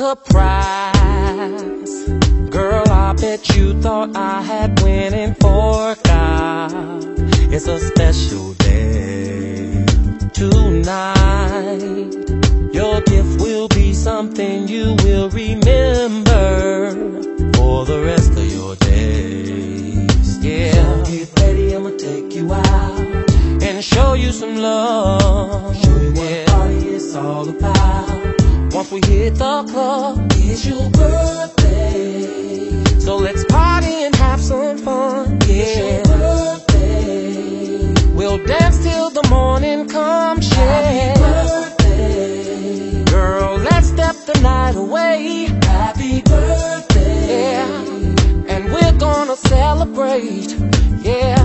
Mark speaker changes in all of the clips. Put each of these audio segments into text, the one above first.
Speaker 1: surprise. Girl, I bet you thought I had went and forgot. It's a special day tonight. Your gift will be something you will remember for the rest of your days. Yeah. So get ready, I'ma take you out and show you some love. Show you what the party is all about. Once we hit the club, it's your birthday. So let's party and have some fun. Yeah. It's your birthday. We'll dance till the morning comes. Yeah. Happy birthday. Girl, let's step the night away. Happy birthday. Yeah. And we're gonna celebrate. Yeah.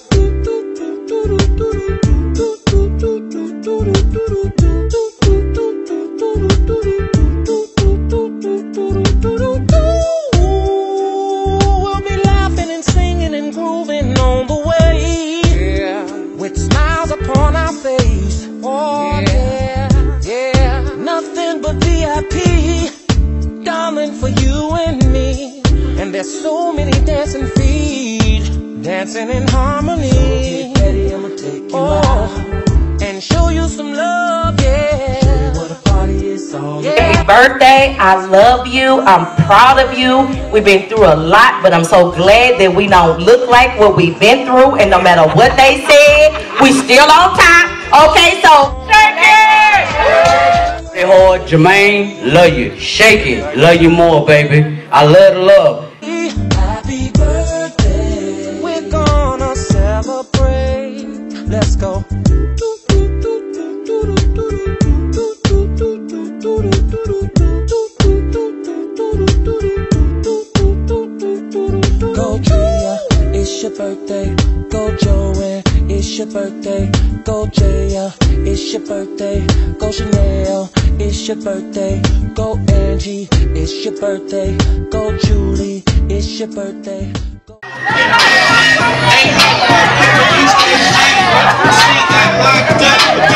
Speaker 1: We'll be laughing and singing and grooving on the way. Yeah. With smiles upon our face. Oh yeah, yeah. Nothing but VIP, darling, for you and me. And there's so many dancing feet, dancing in harmony. So get ready, I'ma take you out and show you some love, yeah. Show you what a party is all about.
Speaker 2: Happy birthday, I love you, I'm proud of you. We've been through a lot, but I'm so glad that we don't look like what we've been through, and no matter what they said, we still on top. Okay, so shake it!
Speaker 3: Hey, hard, Jermaine, love you. Shake it, love you more, baby. I love the love.
Speaker 1: Happy birthday, we're gonna celebrate. Let's go. Go Tria, it's your birthday. Go Joanne, it's your birthday. Go Jaya, it's your birthday. Go Chanel, it's your birthday. Go Angie, it's your birthday. Go Julie, it's your birthday. Go
Speaker 4: Hey,